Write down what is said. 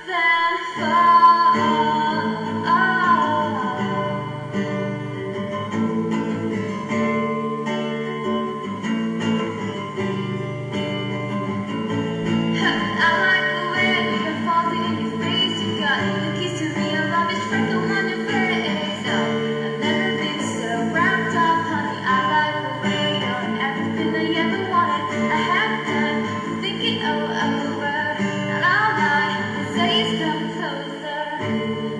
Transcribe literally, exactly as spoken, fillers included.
then fall. I like the way you're falling in your face. You got the keys to real love, it's freckle on your face. Oh, I've never been so wrapped up, honey. I like the way you're everything I ever wanted. I have done thinking all over, and all night the days come closer.